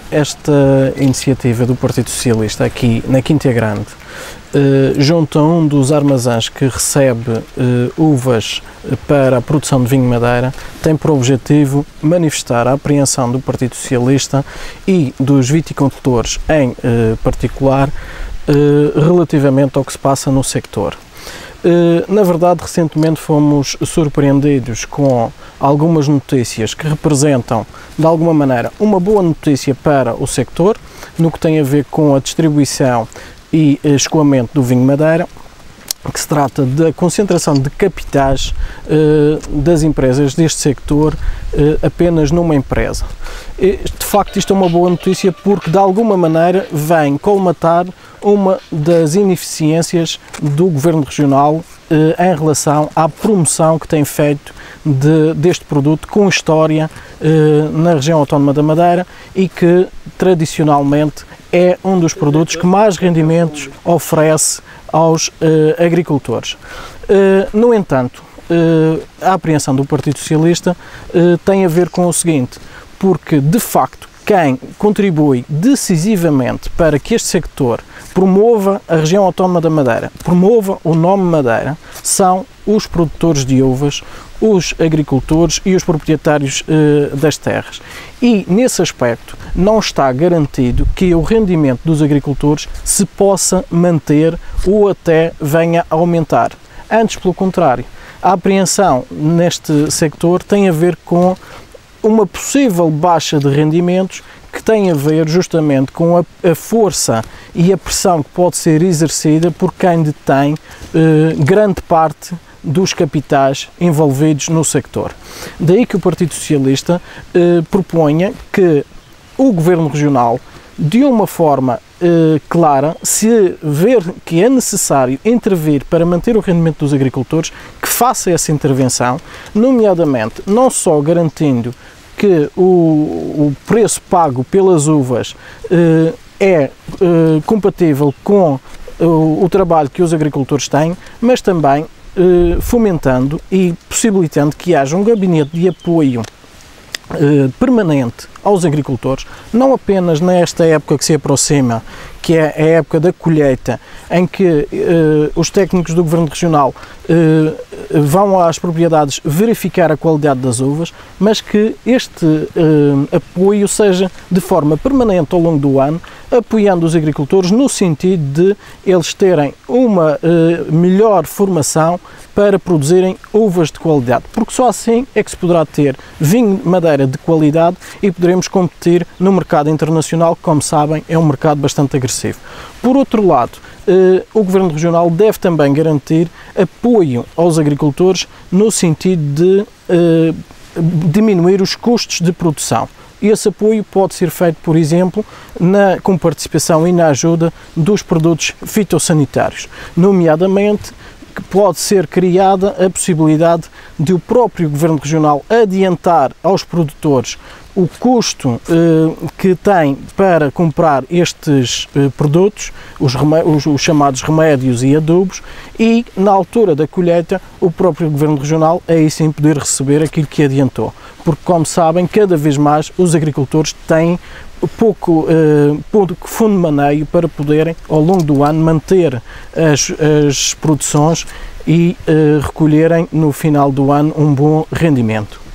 esta iniciativa do Partido Socialista aqui na Quinta Grande, junto a um dos armazéns que recebe uvas para a produção de vinho Madeira, tem por objetivo manifestar a apreensão do Partido Socialista e dos viticultores em particular relativamente ao que se passa no sector. Na verdade, recentemente fomos surpreendidos com algumas notícias que representam, de alguma maneira, uma boa notícia para o sector, no que tem a ver com a distribuição e escoamento do vinho Madeira, que se trata da concentração de capitais das empresas deste sector apenas numa empresa. De facto, isto é uma boa notícia porque, de alguma maneira, vem colmatar uma das ineficiências do Governo Regional em relação à promoção que tem feito deste produto com história na região autónoma da Madeira e que, tradicionalmente, é um dos produtos que mais rendimentos oferece aos agricultores. No entanto, a apreensão do Partido Socialista tem a ver com o seguinte, porque, de facto, quem contribui decisivamente para que este sector promova a região autónoma da Madeira, promova o nome Madeira, são os produtores de uvas, os agricultores e os proprietários das terras. E, nesse aspecto, não está garantido que o rendimento dos agricultores se possa manter ou até venha a aumentar. Antes, pelo contrário, a apreensão neste sector tem a ver com uma possível baixa de rendimentos que tem a ver justamente com a força e a pressão que pode ser exercida por quem detém grande parte dos capitais envolvidos no sector. Daí que o Partido Socialista proponha que o Governo Regional, de uma forma clara, se ver que é necessário intervir para manter o rendimento dos agricultores, que faça essa intervenção, nomeadamente não só garantindo que o preço pago pelas uvas é compatível com o trabalho que os agricultores têm, mas também fomentando e possibilitando que haja um gabinete de apoio permanente aos agricultores, não apenas nesta época que se aproxima, que é a época da colheita, em que os técnicos do Governo Regional vão às propriedades verificar a qualidade das uvas, mas que este apoio seja de forma permanente ao longo do ano, apoiando os agricultores no sentido de eles terem uma melhor formação para produzirem uvas de qualidade, porque só assim é que se poderá ter vinho Madeira de qualidade e poderemos competir no mercado internacional, que, como sabem, é um mercado bastante agressivo. Por outro lado, o Governo Regional deve também garantir apoio aos agricultores no sentido de diminuir os custos de produção. Esse apoio pode ser feito, por exemplo, com participação e na ajuda dos produtos fitossanitários, nomeadamente que pode ser criada a possibilidade de o próprio Governo Regional adiantar aos produtores o custo que tem para comprar estes produtos, os chamados remédios e adubos, e na altura da colheita o próprio Governo Regional aí sim poder receber aquilo que adiantou, porque, como sabem, cada vez mais os agricultores têm pouco fundo de maneio para poderem, ao longo do ano, manter as produções e recolherem no final do ano um bom rendimento.